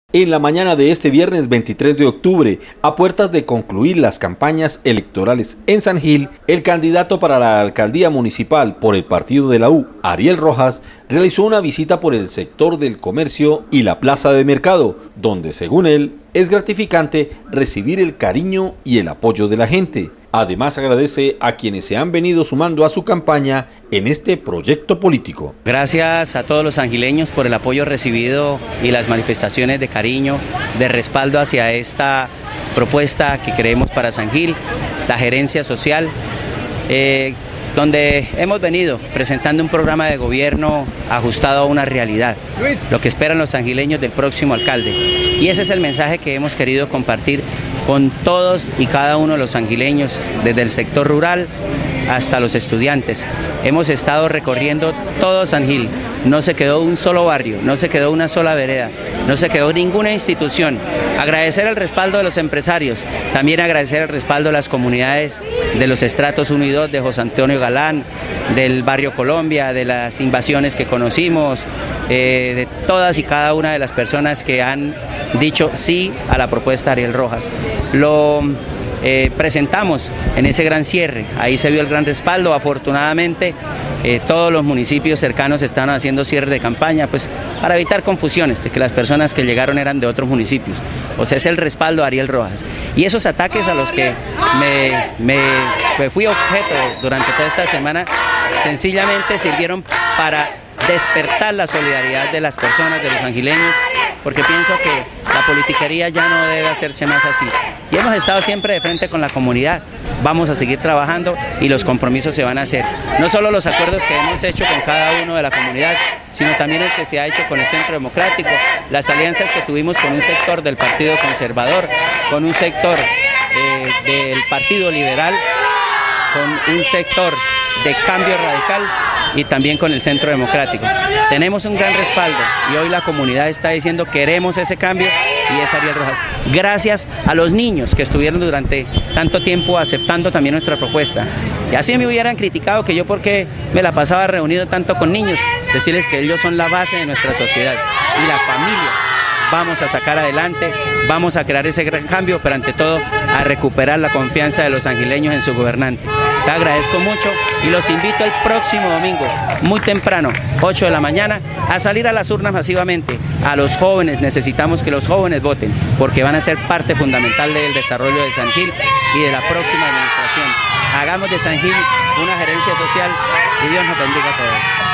En la mañana de este viernes 23 de octubre, a puertas de concluir las campañas electorales en San Gil, el candidato para la alcaldía municipal por el partido de la U, Ariel Rojas, realizó una visita por el sector del comercio y la plaza de mercado, donde, según él, es gratificante recibir el cariño y el apoyo de la gente. Además, agradece a quienes se han venido sumando a su campaña en este proyecto político. Gracias a todos los sangileños por el apoyo recibido y las manifestaciones de cariño, de respaldo hacia esta propuesta que creemos para San Gil, la gerencia social, donde hemos venido presentando un programa de gobierno ajustado a una realidad, lo que esperan los sangileños del próximo alcalde. Y ese es el mensaje que hemos querido compartir con todos y cada uno de los sangileños, desde el sector rural hasta los estudiantes. Hemos estado recorriendo todo San Gil, no se quedó un solo barrio, no se quedó una sola vereda, no se quedó ninguna institución. Agradecer el respaldo de los empresarios, también agradecer el respaldo de las comunidades de los estratos 1 y 2 de José Antonio Galán, del barrio Colombia, de las invasiones que conocimos, de todas y cada una de las personas que han dicho sí a la propuesta de Ariel Rojas. Lo presentamos en ese gran cierre, ahí se vio el gran respaldo. Afortunadamente todos los municipios cercanos están haciendo cierre de campaña, pues para evitar confusiones de que las personas que llegaron eran de otros municipios. O sea, es el respaldo a Ariel Rojas. Y esos ataques a los que me fui objeto durante toda esta semana sencillamente sirvieron para despertar la solidaridad de las personas, de los sangileños, porque pienso que la politiquería ya no debe hacerse más así. Y hemos estado siempre de frente con la comunidad, vamos a seguir trabajando y los compromisos se van a hacer. No solo los acuerdos que hemos hecho con cada uno de la comunidad, sino también el que se ha hecho con el Centro Democrático, las alianzas que tuvimos con un sector del Partido Conservador, con un sector del Partido Liberal, con un sector de Cambio Radical y también con el Centro Democrático. Tenemos un gran respaldo y hoy la comunidad está diciendo queremos ese cambio y es Ariel Rojas. Gracias a los niños que estuvieron durante tanto tiempo aceptando también nuestra propuesta. Y así me hubieran criticado que yo porque me la pasaba reunido tanto con niños, decirles que ellos son la base de nuestra sociedad y la familia. Vamos a sacar adelante, vamos a crear ese gran cambio, pero ante todo a recuperar la confianza de los sangileños en su gobernante. Te agradezco mucho y los invito el próximo domingo, muy temprano, 8 de la mañana, a salir a las urnas masivamente. A los jóvenes, necesitamos que los jóvenes voten, porque van a ser parte fundamental del desarrollo de San Gil y de la próxima administración. Hagamos de San Gil una gerencia social y Dios nos bendiga a todos.